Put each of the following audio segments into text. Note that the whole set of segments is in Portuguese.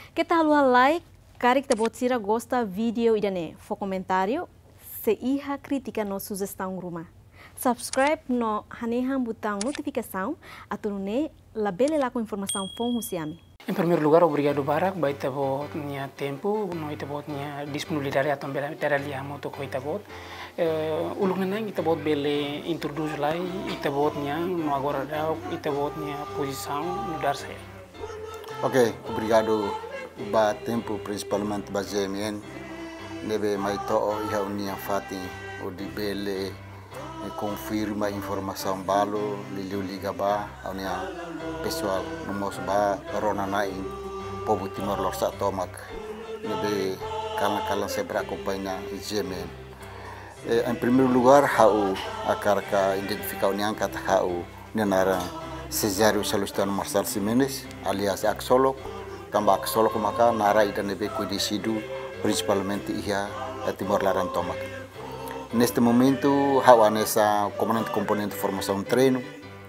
Kita halua like, cari kita buat sira gosta video idane, for comentário, se iha crítica no sugestão rumah. Subscribe no hanehan botão notificação, aturune labele lá com informação fon husiami. Em primeiro lugar, obrigado Barak, by tabot nia tempo, no itabot nia disponibilidade atom bela terali moto ko itabot. Ulung nang itabot bele introduce lai itabot nia no agora dau itabot nia posição no dar saya. Ok, obrigado ba tempo principalmente ba GMN nebe mai to iha unia fati o di bele confirma informação balo liliu liga ba unia pessoal no mos ba rona nai povo Timor Leste tomak nebe kala sebra acompanha GMN. Em primeiro lugar hau akarka identificar unia kata hau nenara Cesario Salustiano Marcel Ximenes alias Axolok, tambah Axolok maka nara ida nebe cuidecido principalmente ia Timor Leste tomak. Neste momento há nessa componente de formação treino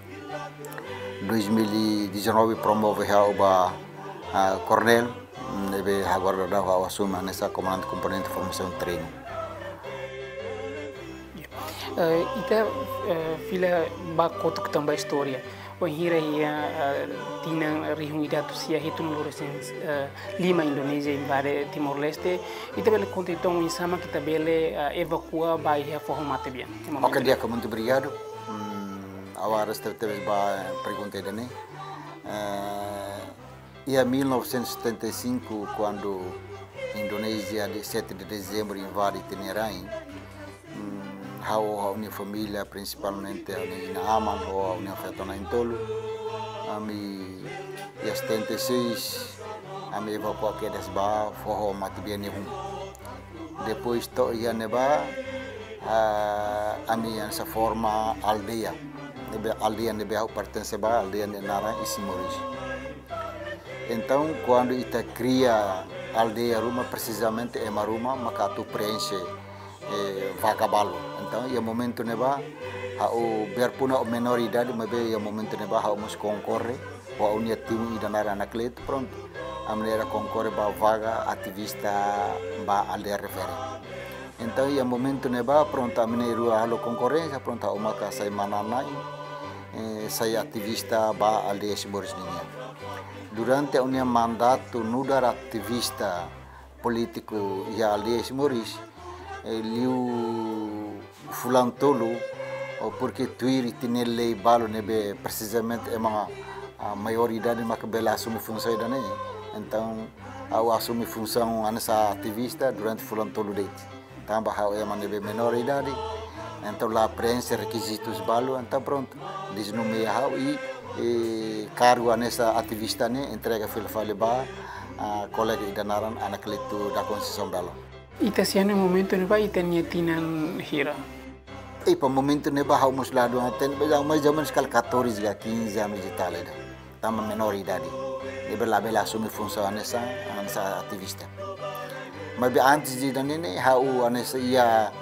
2019 promove o Cornel nebe agora dá assume nessa componente de formação treino. Ita fila ba kotuk tambah história. O hira ia tinang rihung ida tu sia hitun lorosin lima Indonesia invade Timor Leste ita bele contitong insama kita bele evacua ba ia formato bien. Ok, dia muito obrigado. Agora teve ba pergunta dani. Ia 1975 quando Indonesia de 7 de dezembro invade Tenerai. A minha família, principalmente a minha Aman, a minha Fetona Intolo, a minha 76, a minha evacuou aqui das ba, forro matibia nehum. Depois to ia neba, a minha essa forma aldeia, aldeia nebe pertence ba aldeia nara Isimoris. Então quando ita cria aldeia ruma precisamente é uma ruma makatu preenche vagabalo. Então, ia momento neba, o biarpun a menoridade, mas ia momento neba, a mus concorre, o a unia tim ida nara naklet, pronto. A maneira concorre ba vaga ativista ba aldeia refere. Então, ia momento neba, pronto a maneira halo concorrência, pronto a uma casa sai mananai, sai ativista ba aldeia Simoris ninha. Durante a unia mandato nudar ativista político ia aldeia Simoris, liu fulantolo porque tuiri tinha lei balo nebe precisamente é uma a maioridade mas que bela assume função da né então ao assume função anessa ativista durante fulantolo date tambah hau é uma nebe menoridade então lá preenche requisitos balo então pronto desnomeia hau e cargo anessa ativista né entrega file ba a colega idanaran anak letu da concessão balo. Ita siano momento neba ita tinan hira. E para o momento neba haumus lado aten mas zaman sekali 14 a 15 anos de tal ida. Tama menoridade. Neba lá bela assume função anessa ativista. Mas antes de danene hau anessa ia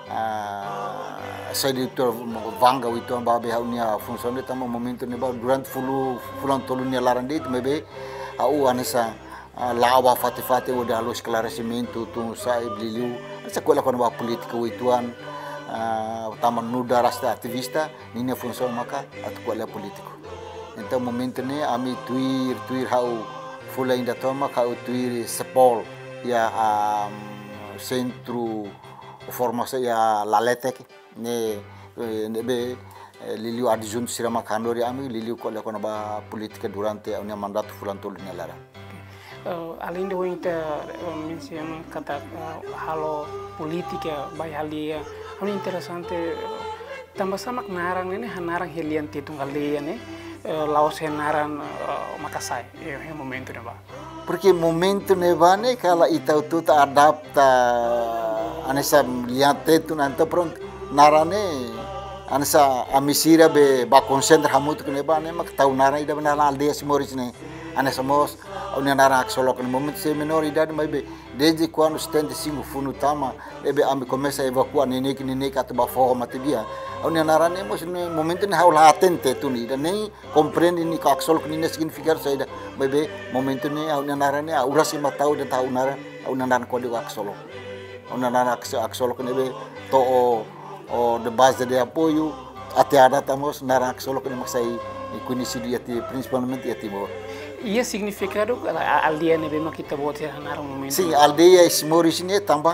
seditor vanga itu ambabe hau nia função de tama momento neba durante fulan tolunya larande itu mebe hau anessa lawa fati udah halus esclarecimento tu sai beliau sekolah kono ba politika ituan taman nuda rasta ativista nini função maka atau kuala politiko então momento ne ami tuir hau fula inda toma hau tuir sepol ya centro formasi ya laletek ne be liliu adjunto sirama kandori ami liliu kuala kono ba politika durante a mandato fulantolo nelara. Além de kita mencionar kata halo politika by halia, ini interessante tambah sama narang ini narang helian titunggal dia ne laos narang makasai ya momento ne ba. Porque momento ne ba ne kala ita tu ta adapta anessa liante tu nanti pronto narane anessa amisira be ba concentra hamut ne ba ne mak tau narang ida benar aldeia Simoris ne anessa mos unia nara aksolok no momento se menor idade mas be desde quando 75 funu tama ebe ami começa a evacuar nenek atu ba forro matibia unia nara ne mos no momento ne haula atente tu ni dan nem compreende ni ka aksolok ni significar saida be momento ne unia nara ne urasi matau dan tau nara unia nara ko de aksolok unia nara aksolok ne be to o de base de apoio até a data mos nara aksolok ne masai conhecido principalmente a Timor. Ia significado a aldeia ne bema kita bote hanar um momento. Sim, a aldeia Esmoris ne também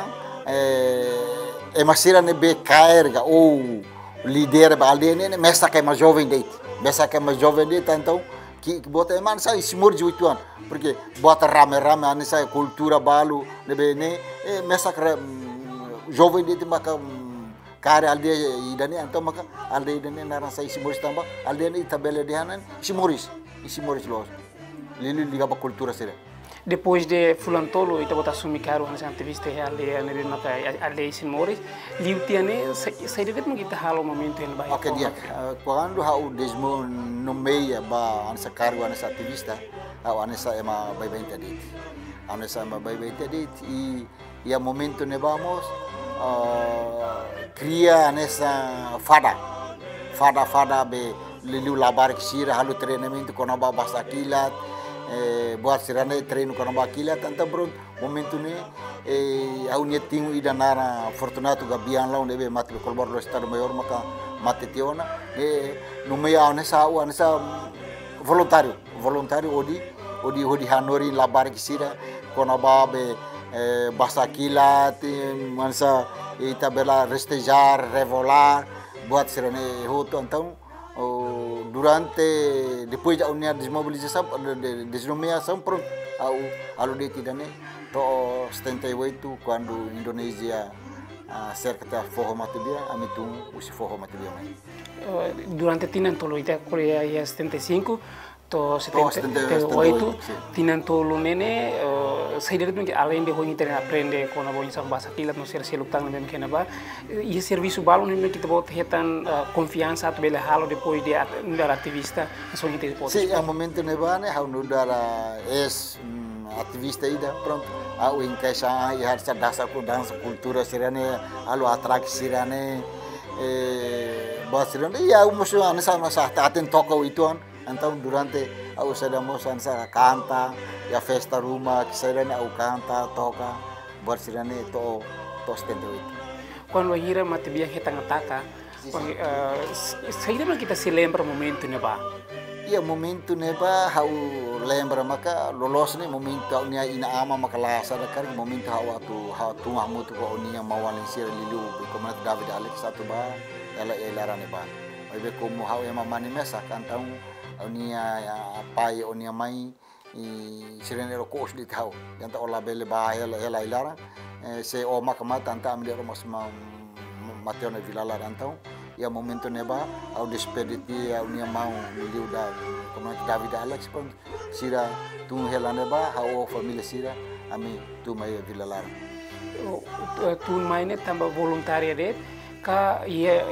é masira ne be caerga ou líder da aldeia ne mesa que é mais jovem deit. Mesa que é mais jovem deit então que bota man sai Esmoris 8 anos, porque bota rame ane sai cultura balu ne be ne mesa que jovem deit maka kare aldeia idane então maka aldeia idane nara sai Esmoris também aldeia ne tabela de hanan Esmoris los Lili liga para cultura sira. Depois de Fulantolo ita bota sumi caro nessa entrevista aldeia ne be maka aldeia Esmoris liu tiane sai devet mo kita halo momento en baia. Okay dia quando hau desmo no meia ba ansa cargo ansa ativista hau ansa ema bai tadi ansa ema bai tadi e a momento ne vamos cria nessa fada be liu labar sira halu treinamento com a bahasa kilat buat sirane treino com a bahasa kilat então pronto momento ne au netinho ida nara fortunato gabian lá onde be mate colbor lo estado maior maka mate tiona no meio nessa voluntário odi hanori labar sira com a bahasa kilat mansa itabela restejar revolar buat sirane hoto então durante depois da unia desmobilização desnomeação pronto ao de tidane to 78 quando Indonésia cerca da forro matibia amitum usi forro matibia durante tinan tolo ita Korea ya 75 to 78 tinan tolo nene sai dari que além de hoje ter aprende com a boa bahasa kilat no ser selutang mesmo que naba e serviço balo nem que te bota retan confiança tu bela halo depois de dar ativista so inte depois sim a momento nebane hau no dar ativista ida pronto au encaixa e harsa dança cultura sirane alu atrak sirane basirane ya musuh anasa aten toko itu então durante a usadamos ansa canta e a festa rumah kisirane au canta toca basirane to 78 quando hira matibia hetang ataka saída kita se lembra momento neba iya momento neba hau lembra maka lolos ne momento unia ina ama maka lasa dakar momento hau tu amu tu ko unia mawalin sir lilu como David Alex satu ba ela larane ba be como hau ema mani mesa kantau unia pai unia mai sirene ro kos di tau yanta ola bele ba ela ilara se o makama tanta amde ro mas Mateo na Vilala então e a momento neba ao despediti ao nia mau liu da como David Alex pun sira tu hela neba ao família sira ami tu mai Vilala tu mai ne tamba voluntária de ka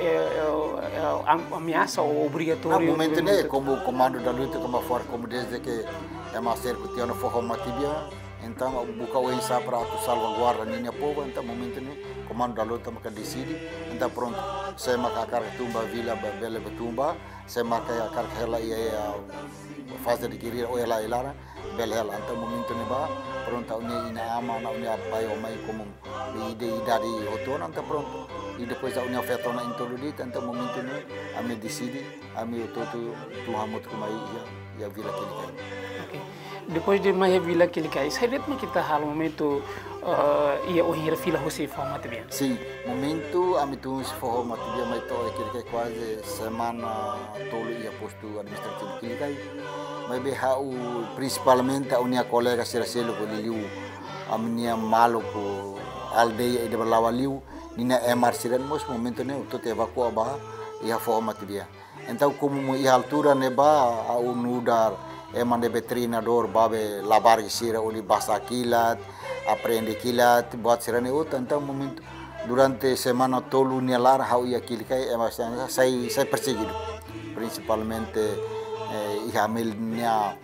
ameaça ou obrigatório momento ne como comando da luta como for como desde que é mais cerco tiano forro matibia então buka uensa para tu salvaguarda minha povo então momento ne comando da luta maka decide então pronto saya maka akar tumba vila bele betumba saya maka akar hela ia fase de kiri o ela ilara bele hela então momento ne ba pronto unia ina ama na unia pai o mai como ide idade otona então pronto e depois a unia fetona introduzida então momento ne ami decide ami todo tu hamut kuma ia vila kili depois de mais vila que ele cai sai ritmo kita hal momento ia ohir fila hosi format bem sim momento ami tu format bem mai to que ele quase semana tolo ia posto administrativo que ele cai mai be hau principalmente a unia colega seraselo ko liu amnia malo ko aldeia de balawaliu nina emar siran mos momento ne to te evacuar ba ia format dia então como ia altura ne ba au nudar emang de treinador babe labar sira uli bahasa kilat aprende kilat buat sirane então momento durante semana tolu nielar hau ia kilikai saya perseguido principalmente ihamilnya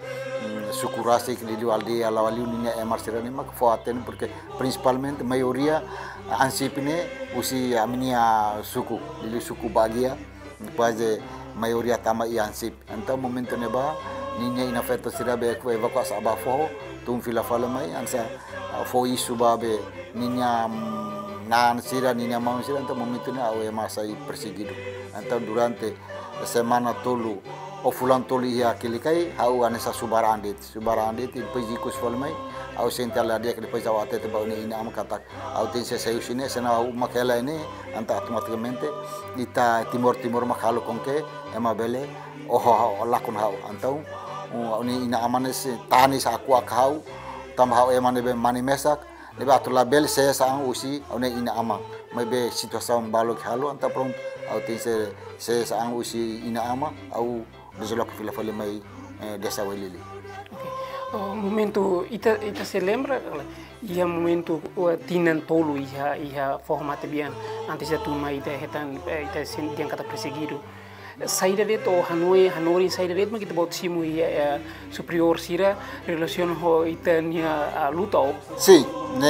suku Rasik, Liliu Aldea, Lawaliu, Ninia Emar Sirani, mak foaten porque principalmente maioria ansip ini usi aminia suku, Liliu suku bagia, quase maioria tama i ansip. Então momento neba Ninia ina feto sirabe evacuas abafo, tum fila fala mai ansa foi isso babe Ninia nan sira Ninia mau sira, então momento ni awe masai perseguido. Então durante semana tolu o fulan toli ia kilikai au anesa subarandit depois ikus falmai au sentala dia que depois au até te bauni ina am katak au tem se saiu sine sena au makela ini anta automaticamente ita timor makalo konke ema bele oho lakun hau antau ni ina amanes tani sa aku akau tam hau ema nebe mani mesak nebe atu label saya sang usi au ne ina ama mebe situação balok halu anta pronto au tem se saya sang usi ina ama au desolok fila fala mai desa Welili. Momento ita se lembra ia momento tinan tolu ia formato bien antes de tuma ita hetan ita sentian kata perseguido saída de to Hanoi saída de mas kita bot simu ia superior sira relacion ho ita nia luta. Sì,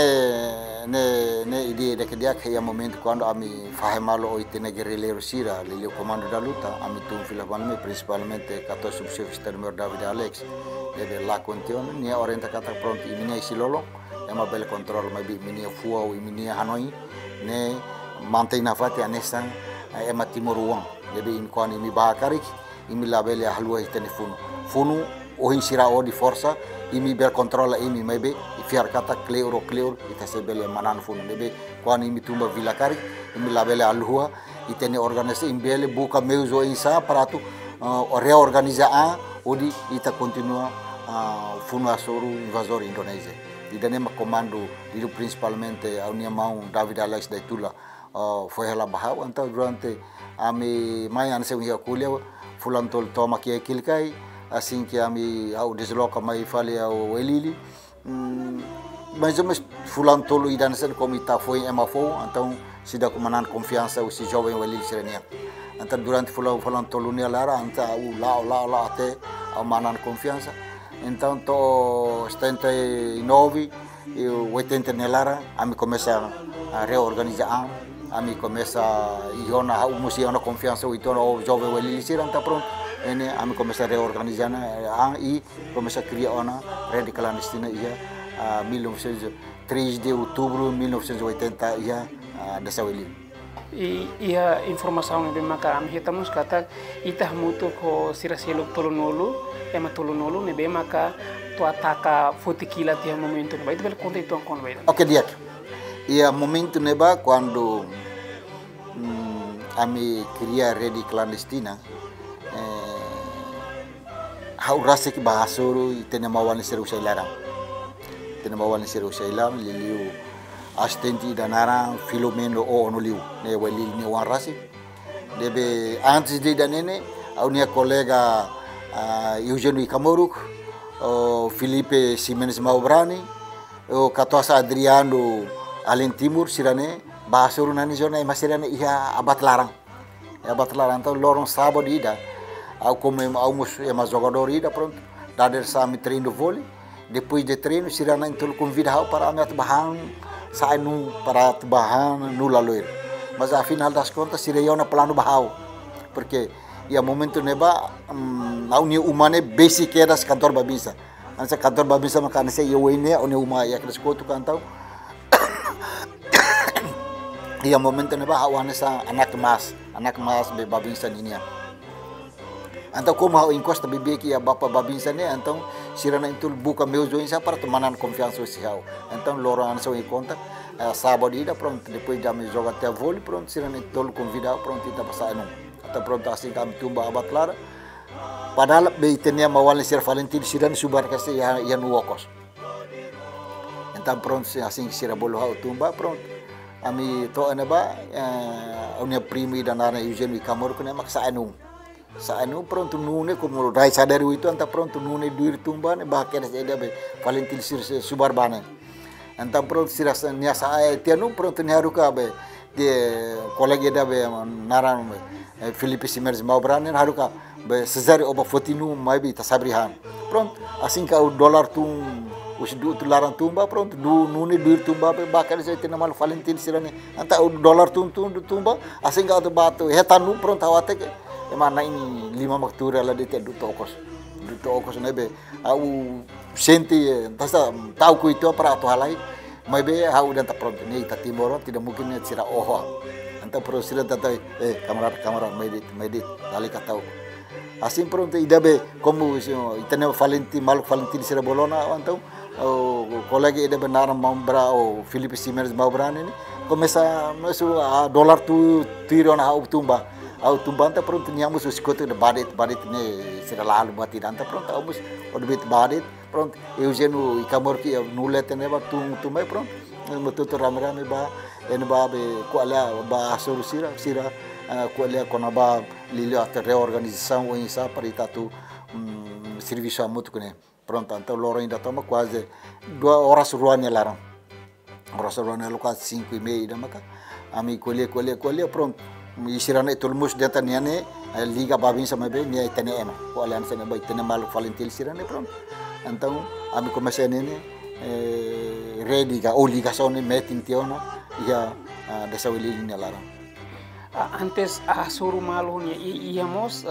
ne idea de que dia que ia momento quando ami fahemalo o itene guerrilheiro sira lelio comando da luta ami tum filabanme principalmente kato subchef termer David Alex deve lá contione nia orienta kata pronto iminia silolo ema bel control mabi iminia fuau iminia Hanoi ne mantém na fati anessa ema timoruang deve in kwani imi bakarik imi labele halua itene funu o sira o di força imi bel controla imi maybe fiar kata clear ita sebele manan funu debe kwan imi tumba vilakari imi labele alhua itene organize imbele buka meuzo insa paratu reorganiza odi ita continua funu asoru invasor Indonesia didane ma comando diru principalmente aunia mau David Alex da Tula foi ela bahau então durante ami mai anse uia kulia fulan tol toma que kilkai assim que ami au desloca mai fale au Welili mais ou menos fulan tolo idan sen komita foi emafo então se dá com confiança o se jovem Welili serenia então durante fulan tolo ni lara anta u la até a manan confiança então to 79 e 80 nelara ami começa a reorganizar ami começa iona o musiano confiança o itono jovem Welili seranta pronto ini ami começa a reorganizar e começa a criar uma rede clandestina ia 3 de outubro de 1980 ia desa Welili. Ia informação de maka ami hitamos kata itah mutu ko siraselo tolonolo ema tolonolo nebe maka to ataka fotikila tia momento vai bel conta itu kon vai. Oke dia. Ia momento neba quando ami cria rede clandestina hau rasa que bahasoro itene mawan seru sailaram liliu assistente da nara Filomeno o no liu ne Welili ne wan rasi debe antes de danene a minha colega Eugenio Camoruk o Felipe Simenes Maubrani o Katoasa Adriano Alen Timur sirane bahasoro nani zona masirane ia abat larang então lorong sábado ida ao como almoço é mais jogador ida pronto dader sami treino vôlei depois de treino sirana então convida para amet bahan sai nu para bahan nu laloir mas afinal das contas siraya na plano bahau porque ia momento neba a unia humana basic é das kantor babinsa ansa kantor babinsa makana se eu ine a unia humana ia kres kotu kantau ia momento neba hawana sa anak mas be babinsa ninia então como a encosta bebê que a bapa babinsa né então sirana itu buka meu joinsa para temanan confiança social então loran so em conta sábado ida pronto depois já me joga até vôlei pronto sirana itu convidar pronto ita passar não até pronto assim kami tumba abat lara padahal be itenia mawal sir Valentin sirana subar kasi ya nuokos então pronto assim sira bolo hau tumba pronto ami to anaba unia primi dan ana Eugenio Camor kena maksa anu pronto nune como rai sadari itu anta pronto nune duir tumban bahkan ada be Valentin sir subarbane anta pronto sirasa niasa tianu pronto ni haruka be de kolega da be naran Felipe Simenes Maubrane haruka sezari oba fotinu mai bi tasabrihan. Pronto, assim que o dólar os du larang tumba, pronto, nune duir tumba bakal saya tina mal Valentin sirani. Anta o dólar tumba, assim que o batu hetanu pronto awate ke mana ini 5 maktura la dete du tokos nebe au senti tasa tahu ku itu para tu halai mai be au dan pronto ni timoro tidak mungkin ni sira oho anta pro sira tata kamera medit dali katau assim pronto idabe como itene Valentin mal Valentin sira bolona antau colega ida benar mambra o Felipe Simers mabrane ni começa mesu dólar tu tiro na au tumba anta pronto niamus os coto de badit ne sira lalu bati anta pronto amus odbit badit pronto Eugênio ikamor ki nulete ne ba tumai pronto metutu rame ba en ba be kuala ba sira kuala konaba lilio ata reorganização o insa para itatu serviço a muito né pronto então loro ainda toma quase 2 horas ruannya larang horas ruannya lo quase 5:30 da maka ami colher pronto isirana itu lumus data niane liga babin sama be nia itene ema ko aliança ne ba itene mal Valentin sirane pronto então ami comecei nene ready ga o ligação ne meeting tiona ia desa wili ni larang antes suru malu nya íamos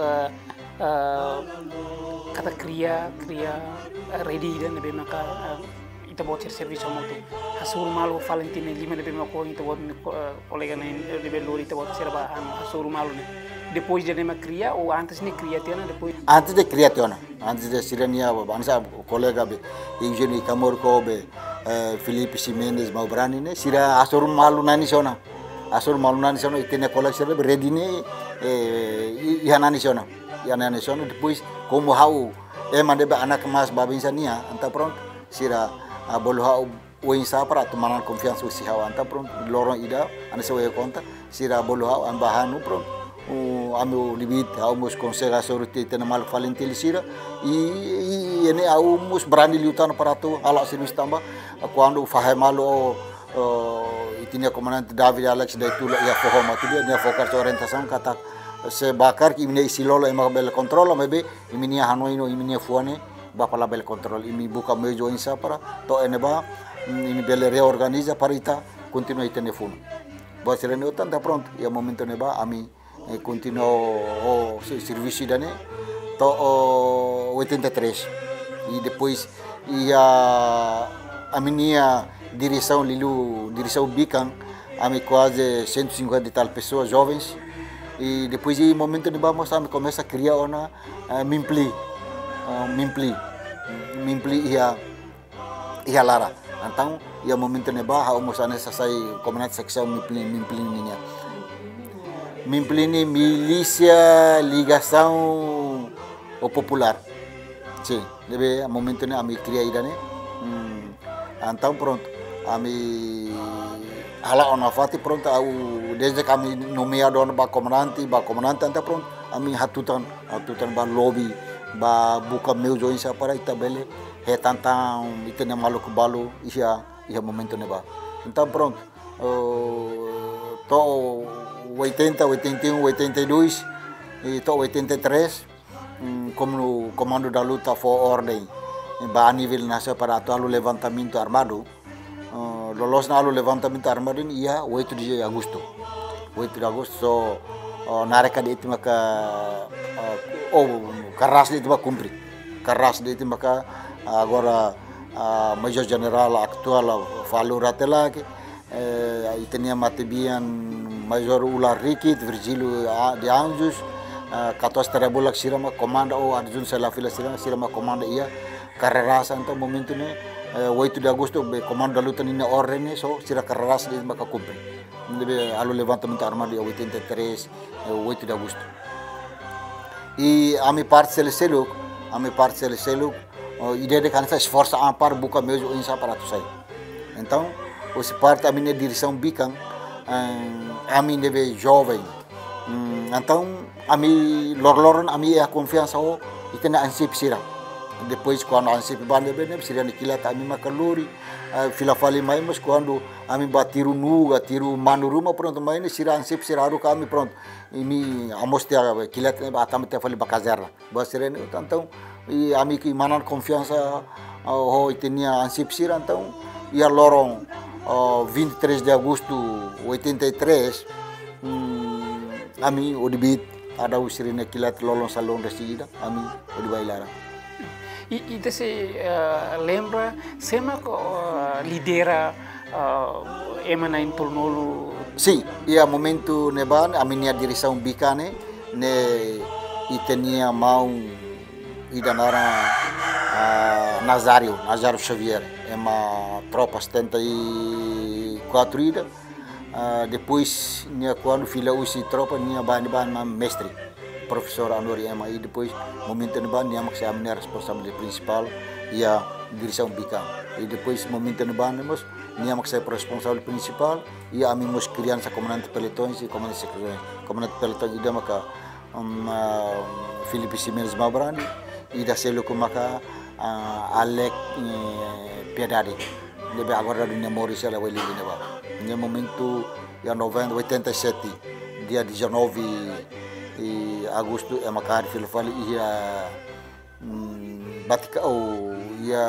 kata cria ready dan be maka ita buat serviço moto hasuru malu Valentin lima de mako ita buat colega ne de lori ita buat serba hasuru malu ne depois de nema cria ou antes ni cria tiana depois antes de cria tiana antes de sirania ansa colega be Eugênio Camorco be Felipe Simenes Maubrani ne sira hasuru malu nani sona itene colega be ready ne ihanani sona depois como hau mande be anak mas babinsa nia anta pronto sira bolu hau oin sa para tumanan confiança usi hau anta pronto lorong ida ana se we conta sira bolu hau ambahanu pronto amo libit hau mus consegue sorti tena mal Valentin sira e ene hau mus brandi liutan para tu ala serviço tamba quando fahemalo itine comandante David Alex da tula ia forma tu dia focar orientação kata se bakar ki imine isilolo ema bel control mebe iminia hanoino iminia fuane ba pala bel control imi buka mejo insa para to eneba imi bel reorganiza para ita continua itene funo ba serene otan da pronto ia momento neba ami continuo o serviço dane to 83 e depois ia aminia direção Bicam ami quase 150 e tal pessoas jovens. E depois de momento de vamos a começa a criar uma mimpli ia lara então ia momento de bah vamos a nessa sai comunidade secção mimpli ni milícia ligação o popular sim deve a momento de a mi criar ida né então pronto a mi hala ona fati pronto au desde kami nomeado ba comandante anta pronto ami hatutan ba lobby ba buka meu joinsa para itabele he tantan itene malu balu ia momento ne ba então pronto to 80 81 82 e to 83 como comando da luta for ordem ba a nível nacional para atual levantamento armado lolos na levantamento armado ia 8 de agosto so nareka de itu maka carras de itu cumprir carras de itu maka agora Major General actual falou ratela que itenia matibian Major Ular Rikit Virgílio de Anjos 14 terabulak sirama comanda o adjun selafila sirama comanda ia carreras então momento ne 8 de agosto be comando da luta nina ordem so sira carreras de maka cumprir debe alo levantamento armado de 83 8 de agosto e a mi parte seleselo ideia de cansa esforça ampar buka meio insa para tu sai então os parte a minha direção Bicam a mim deve jovem então a mi lorloron a mi a confiança o itena ansip sira Depois quando ansip bande bene sirane kilat ami makaluri fila fali mai mas quando ami batiru nuga tiru manu rumah pronto mai ni sira ansip siraru kami pronto ini amos tia kilat atam tia fali bakazar basirane então e ami que manan confiança ho itenia ansip sira então ia lorong 23 de agosto 83 ami odibit ada usirine kilat lolong salon resida ami odibailara. E você lembra, sema lidera emana em Tolnolo? Sim, ia momento neban a minha direção bicane ne itenia mau idanara Nazário Xavier é uma tropa 74 ida depois nia quando filha usi tropa nia ban mestre professor Anori Ema e depois momento neban nia maksud amne responsável principal ia direção bica e depois momento neban mas nia maksud responsável principal ia amimos criança comandante pelotões e comandante secretário comandante pelotão ida maka Felipe Simenes Mabrani ida selo ko maka Alec Piedade lebe agora dunia Maurício ela vai lhe levar nia momento ia 87 dia 19 e agosto é uma cara filho fala ia batica ou ia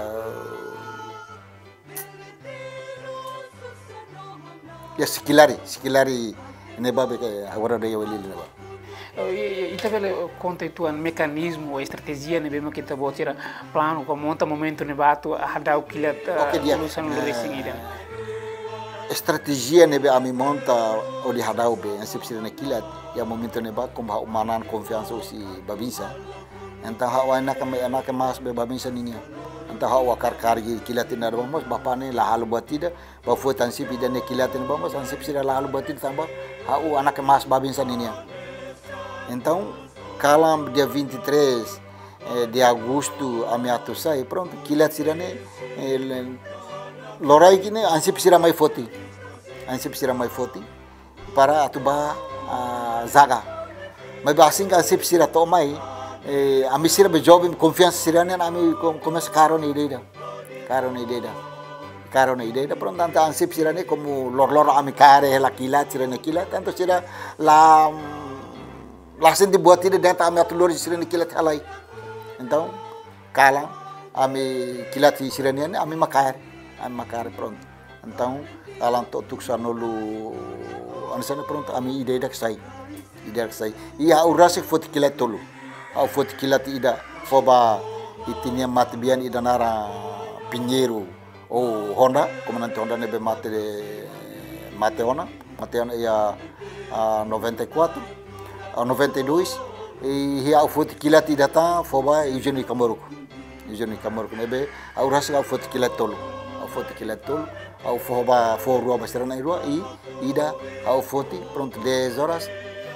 sikilari neba be agora daí eu lhe levar Ita vele conta tuan mekanismo ou estratégia ne bema kita botira plano com monta momento ne batu hadau kilat solução do resingida estratégia nebe ami monta o di hadau be ansip sirene kilat ya momento neba com manan confiança si babinsa entah hawa anak mas be babinsa ninia entah hawa kargi kilat na bamos bapane la halu batida ba foi ansip idane kilat na bamos ansip sira la halu batida tambah hau anak mas babinsa ninia. Então, calam dia 23 de agosto a minha sai pronto kilat sirane lorai kini ansip sira mai foti para atuba zaga mas basing ansip sira to mai ami sira be job confiança sirane ami começa caro ni ideia pronto anta ansip sirane como lor ami care la kilat sirane kilat tanto sira la senti buat tidak dentro ami atulor sirane kilat halai então kala ami kilat sirane ami makar pronto então alam tuk sanolu ansana pronto ami ideia dak sai ia urasik fot kilat tolu au fot kilat ida foba itinia matbian ida nara Pinheiro ou Honda comandante Honda nebe mate Honda ia 94 92 e ia fot kilat ida ta foba Eugênio Camaruco nebe urasik au fot kilat tolu au foba rua basirana irua e ida au foti pronto 10 horas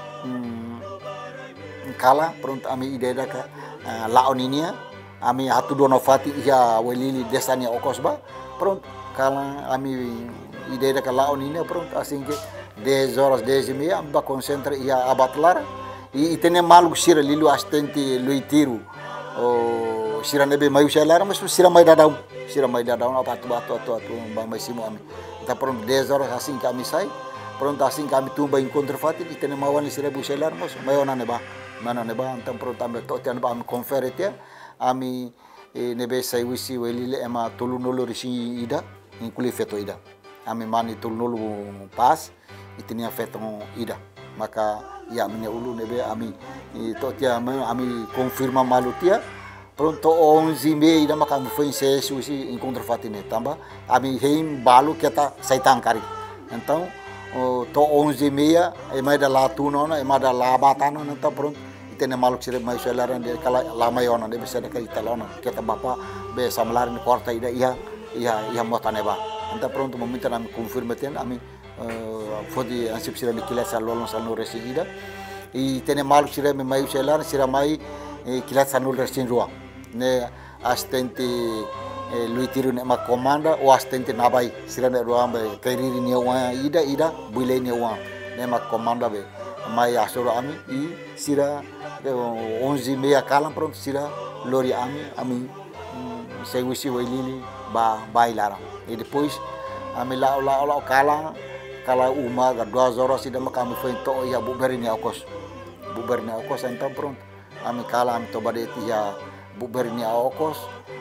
kala pronto ami ida ka laoninia ami hatu dono fati ia welili desania okosba pronto kala ami ida ka laoninia pronto assim que 10 horas 10h30 amba concentra ia abatlar e tene malu sira lilu astente luitiru o sira nebe mayu selara mas sira mai dadau apa tu bang mai simo ami ta pronto 10 horas assim que ami sai pronto assim que ami tumba encontro fati e tene mawan sira bu selar mas mayona neba então pronto ami to tian ba ami conferetia ami nebe sai wisi welile ema tolunolo risi ida inclui feto ida ami mani tolunolo pas e tinha feto ida maka ya minha ulu nebe ami to tia ami confirma malutia pronto 11h30 ida maka foi insesu si encontro fatine tamba ami heim balu kita saitan kari então to 11h30 mai da latuno e mai da labatano então pronto itene maluk sire mai selaran de kala lamayona de bisa de italona kita bapa be samlarin korta ida ia motaneba então pronto momento nami confirmaten ami fodi ansip sira nikila salolon salno resigida e tene maluk sire mai selaran sira mai kilat sanul resin ruang ne astente luitiru ne ma komanda o astente nabai sira ne ruang be kairiri ne wa ida buile ne wa ne ma komanda be mai asoro ami I sira 11:30 kalam pronto sira lori ami saya wisi wailili ba ilaram. E depois ami la kala uma ga 2 horas sida kami foi to ya buberini akos então pronto ami kala ami tobade ya buberini akos.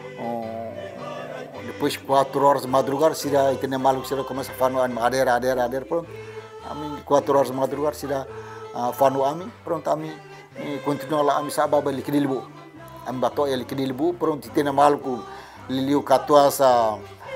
Depois 4 horas de madrugada sida itene maluco sida começa a fanu adera pronto ami 4 horas de madrugada sida fanu ami pronto ami continua lá ami sababa likidilbu ami bato ya likidilbu pronto itene maluco liliu katuasa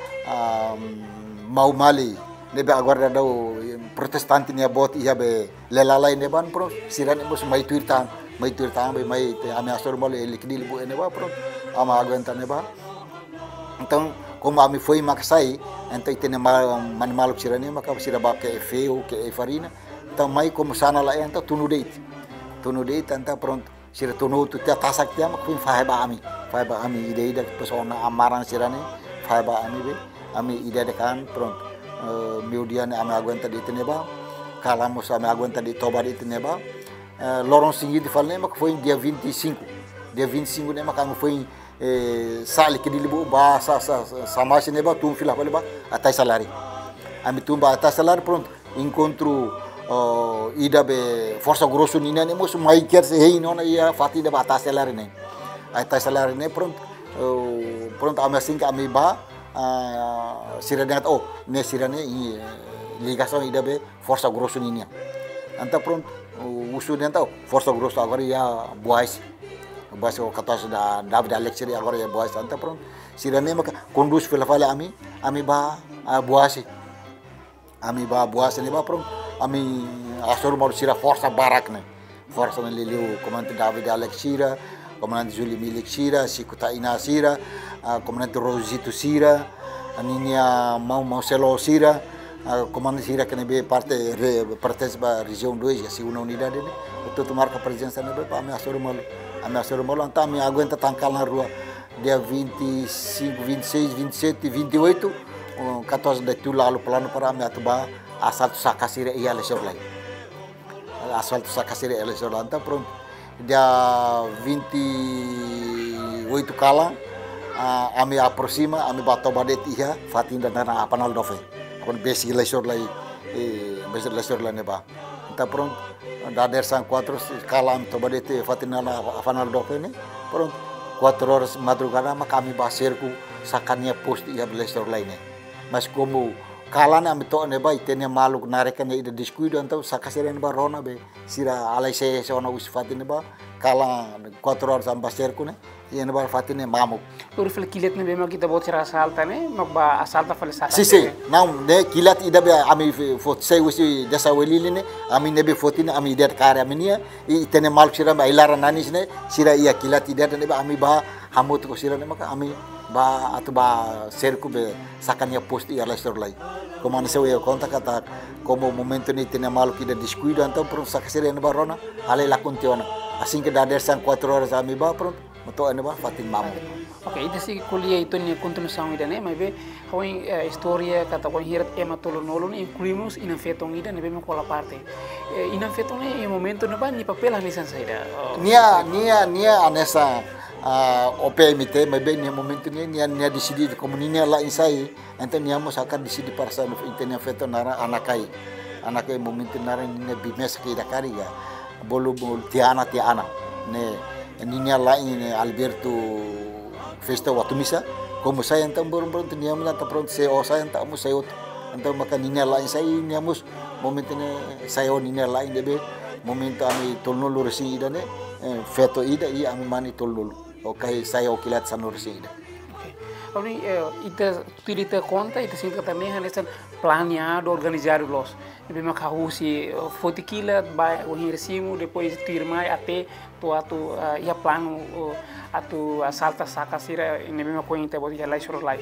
mau mali nebe agora dau protestante ne bot ia be lelalai ne ban pro siran emos mai tuirtang be mai ami asor mole likidilbu ene ba pro ama aguenta ne ba. Então, como ami foi makasai, então itene maluco sirane maka sira ba ke feu ke farina. Então mai como sana lá então tunu date então pronto sira tunu tu tasak dia mak pun faiba ami ida pesona amaran sirane faiba ami be ami ida kan pronto miudian ami aguenta di itene ba kalamos ami aguenta di toba di itene ba lorong singi di falne mak foi dia 25 ne mak ami foi sali que dilibu ba sama sini ba tum fila ba atai salari ami tumba atai salari pronto encontro ida be força grosso nina ne mos mai quer se hei nona ia fati da atai salari ne pronto ami assim que ami ba sirane ne sirane ligação ida be força grosso nina anta pronto usu ne força grosso agora ia boas bahasa kata sudah David Alexei agora ya bahasa anta pronto sirane maka conduz pela fala ami ba buasi ne ba pronto ami asor mau sira força barak ne força ne liliu comandante David Alexei comandante Juli Milik sira Sikuta Ina sira comandante Rosito sira aninya mau selo sira comandante sira que ne be pertence ba região 2 ya si una unidade ne untuk marca presença ne be ami asor mau então ami aguenta tangkal na rua dia 25, 26, 27, 28 14 de tu lalu plano para ami atuba asfalto sakasire ia lesor lai então pronto dia 28 kala ami aproxima ami bato badet ia fatinda na apanal dofe kon besi lesor lai ne ba então pronto da dersan 4 kala ami tobadete fatina na apanal dofe ne pronto 4 horas madrugada maka kami baserku sakania post ia lesor lai ne mas como kala na ami to ne ba itene maluk narekane ida descuido então sakasire ne ba rona be sira alai se ona usfatine ba kala 4 horas am baserku ne ia ne ba fatine mamu Uri fil kilat ne be ma kita bot sira asalta ne mak ba asalta fal sa si now ne kilat ida be ami fot sei usi desa welili ne ami ne be fotine ami ida kare ami nia itene maluk sira ba ilara nanis ne sira ia kilat ida ne ba ami ba hamut ko sira ne maka ami ba atu ba serku be sakania post ia lesor lai como ne eu conta kata como momento ni tene maluk ida descuido então pronto sakasire ne ba rona ale la contiona assim que da dersan 4 horas ami ba pronto moto ne ba fatin mamu. Oke, itu sih kuliah itu nih continuação ida né, mas kawin história kata kawin hirat ema tolo nolo nih incluímos ina fetong ida né, bem qual parte. Ina fetong nih em momento né, ni papel a licença ida. Nia anessa OPMT, mas bem ni momento nia decidi como nia lá insai, então nia mos akan decidi para sa internet fetong nara anakai momento nara nia bimes ke ida kariga, bolu tiana ne nia lá ini Alberto festa waktu misa como saya então pronto niam lá pronto saya então mus saya então maka nina lain saya niamus momento ne saya nina lain debe momento ami tolnolo resi ida ne feto ida ia ami mani tolnolo okay saya okilat sanor resi ida. Oni ita conta ita sinta também nessa planeado organizado los debe maka husi fotikila by o resimo depois firmar até tu ia plano atu salta sakasira nebe mako inte bodi lai sur lai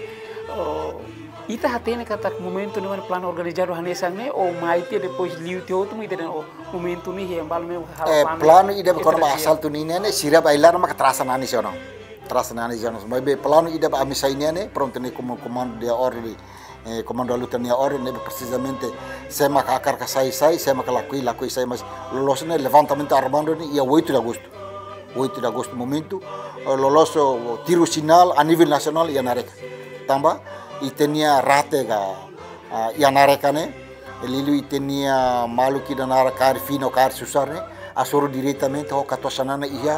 ita hatene kata momento no plano organizado hanesan ne o maite depois liu teu tu ita o momento ni he embalo me plano ida ko ma asal tu ni ne sira bailar maka terasa nani sono trasanane janos mas be plano ida ba ami sainene pronto ne comando de ordem comando a luta nia ordem precisamente se maka akar ka sai se maka lakui sai mas lolosne levantamento armado ni ia 8 de agosto 8 de agosto momento loloso tiro sinal a nível nacional ia nareka tamba e tinha ratega ia nareka ne lilu tinha maluki da nara car fino car susar ne asoro diretamente ho katosanana ia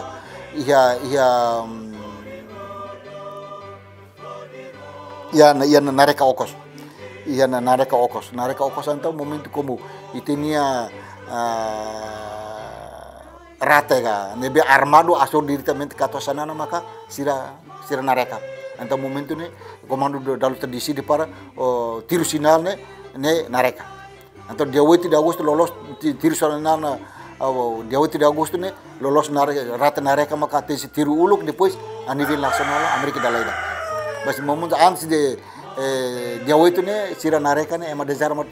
nareka okos nareka okos então momento como e tinha ratega nebe armado asor diretamente katosanana maka sira nareka então momento ne comando dalu tradisi de para tiro sinal ne nareka então dia 8 de agosto lolos tiro sinal dia 8 de agosto ne lolos rata nareka maka tesi tiro uluk depois a nível nacional América da Latina mas momento antes de dia 8 ne sira nareka ne ema desarmado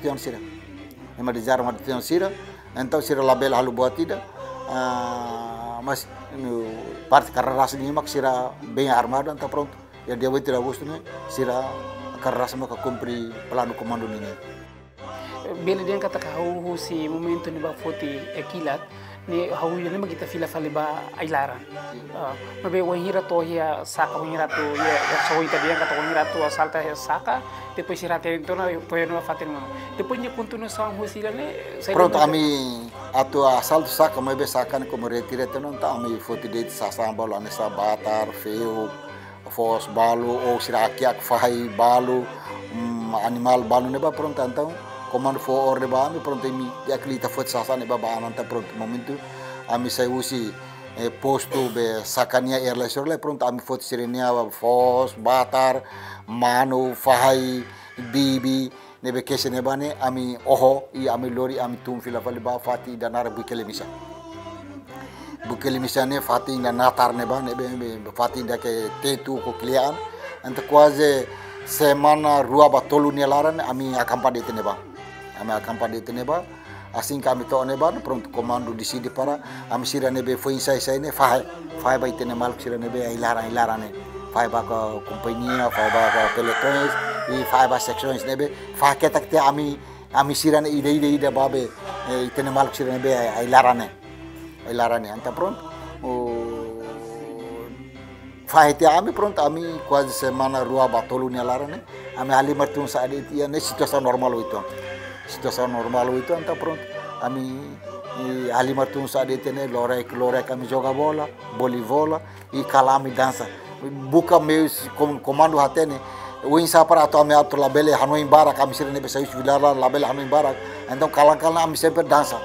sira então sira label halu buatida mas parte carreras ni mak sira bem armado então pronto ya dia 8 de agosto ne sira carreras maka cumpri plano comando ni bele den kata hau si momento ni ba foti ekilat ni hau ni magita fila fali ba ailara mabe wahira to ya saka wahira to ya soi tadi yang kata wahira to salta ya saka depois sira te to na poyo no faten mo depois ni continua sang hosila ne pronto ami atu asal saka mabe saka ni como retire te non ta ami foti de sasa balo anesa batar feo fos balu ou sira akiak fahai balu animal balu ne ba pronto então comando for orde ba ami pronto mi ya klita fot sasa ne ba ananta pronto momento ami sai usi posto be sakania erla sorle pronto ami fot sirenia fos batar manu fahai bibi nebe kese ne bane ami oho i ami lori ami tum fila fali ba fati danara bukele misa ne fati na natar ne ba nebe fati da ke tetu ko klian anta quase semana rua batolu ne laran ami akampa de ne ba assim kami to ne ba pronto comando decide para ami sira nebe foi sai ne fai ba itene mal sira nebe ilara ne fai ba ko companhia fai ba ko pelotões e fai ba secções nebe fa que takte ami sira ne ide babe itene mal sira nebe ilara ne anta pronto fai te ami pronto ami quase semana rua batolu ne lara ne ami ali martum sa de ia ne situação normal itu anta pronto ami ali martum sa de tene lore kami joga bola voleibol e kalami dança buka meus comando hatene win sapara atau ami atau labele hanoi barak kami sering bisa use vilara labele hanoi barak então kalang ami sempre dança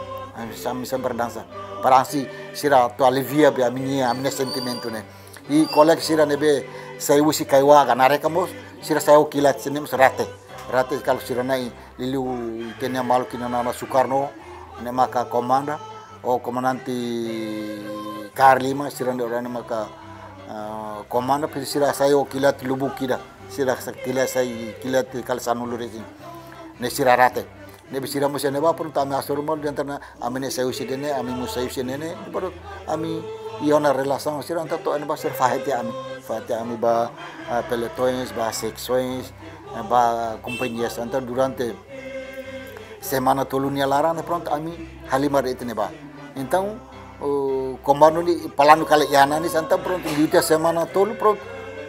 para assim sira to alivia be aminia sentimento ne e colega sira nebe sai usi kaiwa ganare kamos sira sai kilat sinem rate kalau sira nai lilu tenia maluki na Sukarno ne maka komanda o komandanti Karlima sira ne orane maka komanda pil sira sai kilat lubukida sira kilat kal sanulu resi ne sira rate ne bisira mo ne ba pun tami asormal di antara amene sai usi dene ami musai usi nene baru ami iona relação sira anta to ane ba sir fahete ami ba pelotões ba secções ba companhias anta durante semana tolunia larana pronto ami halimar itene ba então comando ni palano kale yanani anta pronto dita semana tolu pronto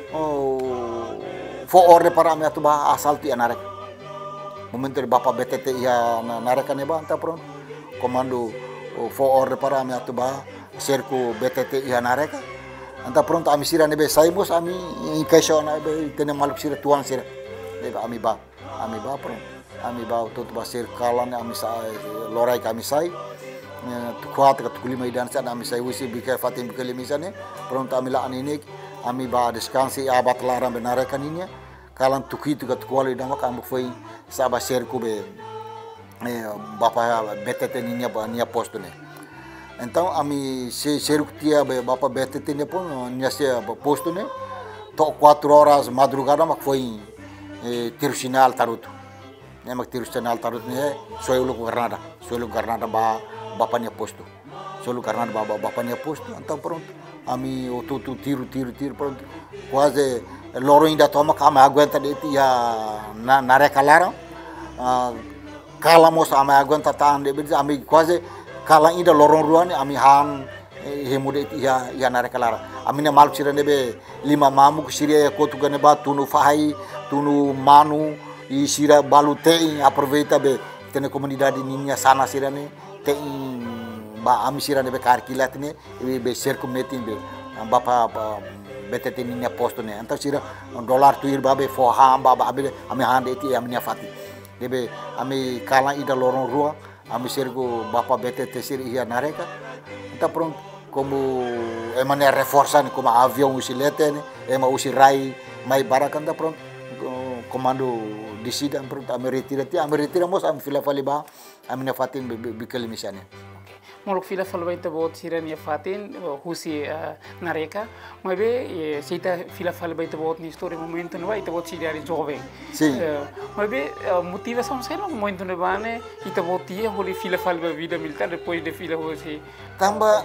fo orde para ami atu ba asalti anarek momento de bapa BTT ya nareka ne ba anta pronto comando fo orde para ami atu ba cerco BTT ya nareka anta pronto ami sira nebe saimos ami inkaisho na be tene maluk sira tuang sira nebe ami ba pronto ami ba tot ba kalan ami sai lorai kami sai kuat ka tukuli maidan sa ami sai usi bika fatim bika limisane pronto ami la aninik ami ba descansi abat laran benare kaninya kalan tuki tu ka tukwali dama kam foi saba cerco be bapa BTT ninya ba nia posto ne então ami cerco tia be bapa BTT ne pon nia se posto ne to 4 horas madrugada mak foi tiro sinal taruto mak tiro sinal tarut ne soilo Granada ba bapanya posto solo Granada ba bapanya posto então pronto ami tu tiro pronto quase loro ainda toma kama aguenta de ya na recalara kala mos ama aguenta tan de ami quase kala ainda lorong ruan ami han hemude ya na recalara ami na malu sira nebe 5 mamu kusira kotu gane ba tunu fahai tunu manu i sira balute aproveita be tene comunidade ninya sana sira ne te ba ami sira nebe karkilat ne be serkum netin be bapa betete ninya posto ne anta sira dollar tuir babe fo ha baba abe ami hande ti ami fati debe ami kala ida lorong rua ami sergo bapa betete sir ia nareka anta pronto como emane reforçan como avião usilete ne ema usirai mai barakanda pronto comando decida pronto ami retiramos ami fila faliba ami na fatin bikali misane. Molok fila falbai ta bot siran ya fatin husi nareka mabe sita fila falbai ta bot ni story momento no ita bot sidari jove sim mabe motivação selo momento no bane ita bot ia holi fila falbai vida militar depois de fila hosi tamba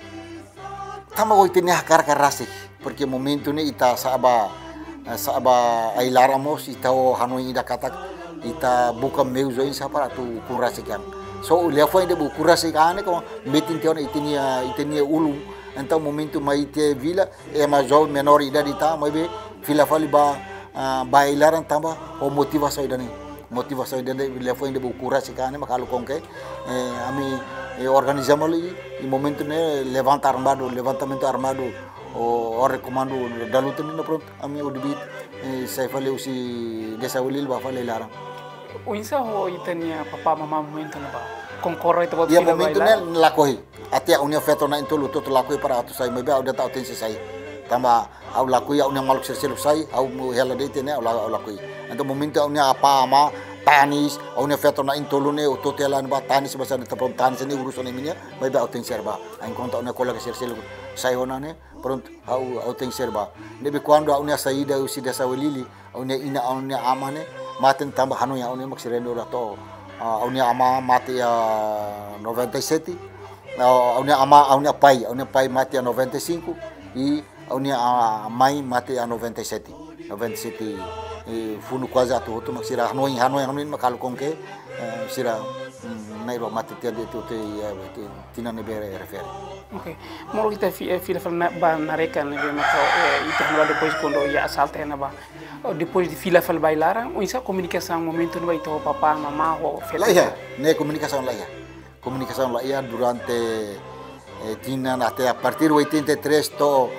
hoy tinha carcarase porque momento ne ita saba ai laramos ita o hanoi ida katak ita buka meuzo in sapara tu kurase kan so le foi de kurase kan ko metin tiona itenia ulum então momento mai te vila e ma jo menor ida dita mabe fila fali ba bailaran tamba o motivação idane le foi de kurase kan makalo konke ami organizamos ali momento ne levantamento armado o recomando dalutin na pronto ami udibit sai fale usi desa ulil ba fale larang o insa ho itania papa mama momento na ba concorre ito dia momento ne lakoi atia unia feto na intolo to lakoi para atu sai mebe auda ta tensi sai tamba au lakoi unia maluk sel sai au hela de tene au lakoi ento momento unia apa ama tanis unia feto na intolo ne to telan ba tanis basa de tapon tanis ne urusan minya mebe au tensi serba ang konta unia kolega sel sai ona ne pronto au tem serba nebe quando a unia saída usi dessa welili unia ina unia amane maten tamba hanu ya unia maksirendo rato unia ama mati 97 unia pai mati 95 e unia mãe mati 97 funu quase atu hotu maksira hanu makalo konke sira nairo mati tia de tina nebe refere. Okay, moro kita fila fala ba nareka nebe maka ita depois quando ia assalta na ba depois de fila fala bailara ou isso comunicação momento no vai to papa mama ou fela ya ne comunicação lá ya durante tina até a partir 83 to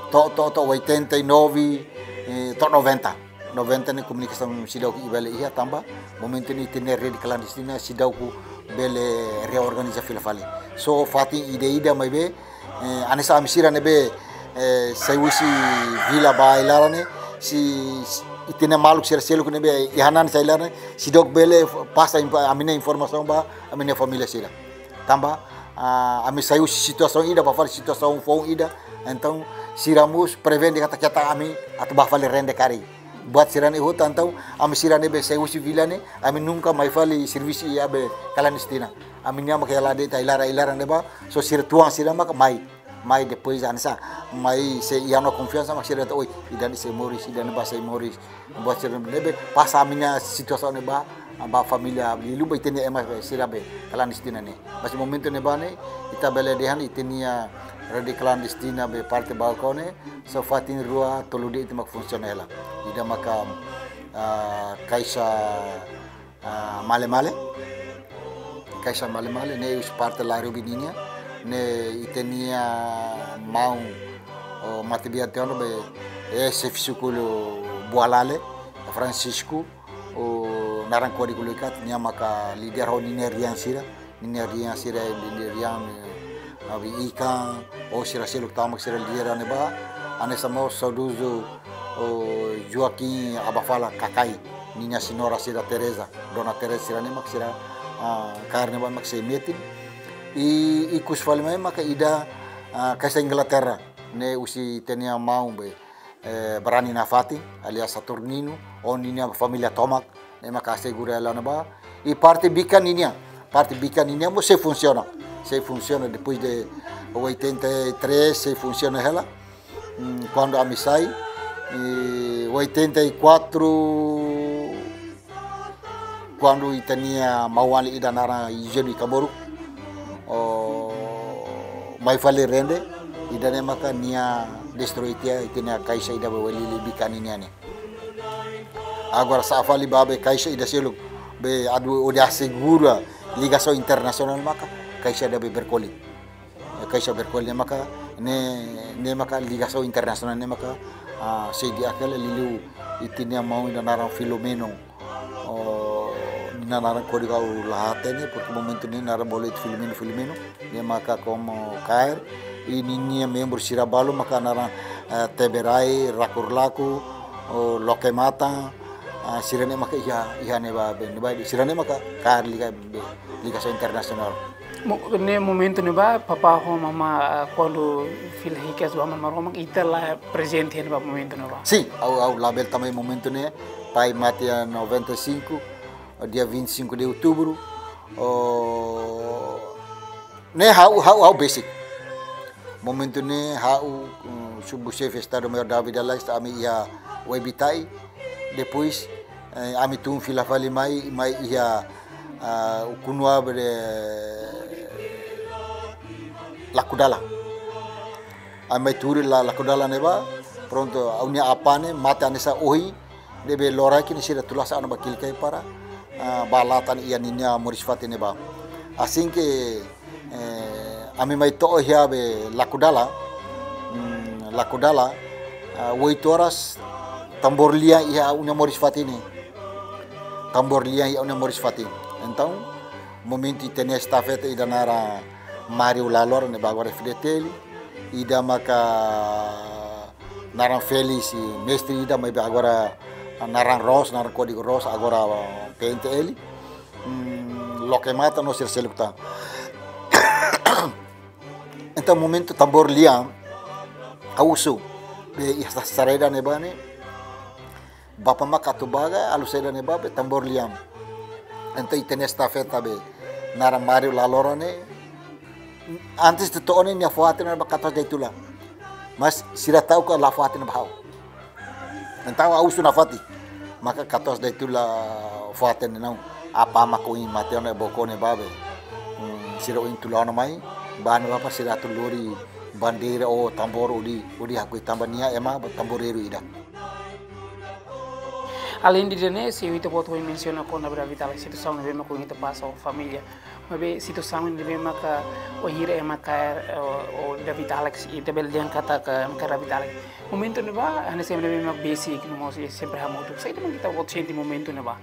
89 to 90 ne comunicação sidau ki bele ia tamba momento ni tene rede clandestina sidau ku bele reorganiza fila fali so fati ide mai be anesa amsira ne be sai usi vila bailara ne si itene maluk selo ne be ihanan sailara sidok bele passa amina informação ba amina família sira tamba ami sai usi situação ida ba fali situação fon ida então siramus prevende kata ami atau ba fali rende kari buat sirane hutan tau ami sirane be sai usi vilane ami nunca mai fali servisi ya be clandestina ami nya makela de ilara neba so sir tuang sirama mai depois ansa mai se ia no confiança mak sirata oi idan se moris idan ba sai moris buat sirane be pas aminya situação neba ba família lilu ba itenia ema sirabe clandestina ne mas momento neba ne ita bele dehan itenia rede clandestina be parte balcone so fatin rua toludi itu mak funcionela ida maka kaisa male ne us parte la rubininha ne itenia mau mati biateano be ese fisukulo bualale Francisco o narankori kulikat nya maka lider ho ninerian sira abi ikan o sira seluk tamak sira lider ne ba anesa mo sauduzo o Joaquim Abafala Kakai niña senhora sira Teresa dona Teresa sira ne mak sira carne ba mak semetin e kus falme mak ida kaisa Inglaterra ne usi tenia mau be berani nafati alias Saturnino o niña família Tomac ne mak asegura ela ne ba e parte bica niña mo se funciona se funciona depois de 83, se funciona ela. Quando a mim sai, 84, quando eu tinha mauali ida nara Ijeru Kaboru, mai fale rende, ida ne maka nia destroy tia itina kaisa ida bawali libikan ini. Agora sa fali babe kaisa ida selo be adu odia segura ligação internasional maka kaisa ida be berkoli. Kaisa berkoli maka ne maka ligação internasional ne maka sedi akela lilu itina mau ida nara Filomeno. Nara código lahatene porque momento ni nara bolet Filomeno dia maka como cair e ninha membro Sirabalo maka nara Teberai Rakurlaku Loke Mata sirane maka iya ne ba sirane maka cair ligação internacional. Ne momento ne ba papa ho mama quando filha hikas ba mama romang itala presente ne ba momento ne ba. Sim, ao label também momento ne pai mati 95 dia 25 de outubro, ne hau basic. Momento ne hau subuh chef Estado Maior David Alex ami ia webitai, depois ami tum fila fali mai ia kunua bre Lakudala. Ami turi la Lakudala neba, pronto aunya apane mata nesa ohi debe lorai kini sira tulasa anu bakil kai para balatan ia ninya Morisfati neba. Assim que ami mai to ia be Lakudala 8 horas tambor lia ia unya Morisfati ni. Tambor lia ia unya Morisfati. Então, momento tenia estafeta ida nara Mario Lalor ne bagora Fidetel ida maka naran Feliz mestre ida mai agora naran Ros naran código Ros agora PNTL Loke Mata no ser selecta. Então momento tambor lia ausu be esta sareda ne bane bapa makatubaga aluseda ne babe tambor liam. Então tenia estafeta be naran Mario Lalor ne antes de toone ni afuate na bakatas de tula. Mas sira tahu ka lafuate na bahau. Então ausu na fati. Maka katos de tula fuate na apa makuin mateo na bokone babe. Sira in tula na mai ban bapa sira tulori bandeira o tambor udi aku tambania ema tamboreiro ida. Além de né, se eu te boto menciona com a Vital situação de mesmo com a passa a família, mas situação de mesmo que o hira é macar o David Alex e também dia kata que David Alex momento ne ba ane sempre mesmo basic no moço sempre ha moto sai também kita boto senti momento ne ba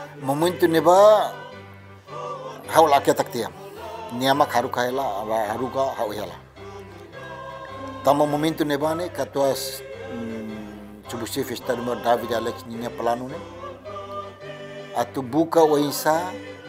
haula ke taktia niama haru kaila haru ka hauela tamo momento ne ba ne katuas Subuh Estado Maior David Alex ninya plano ne atu buka waisa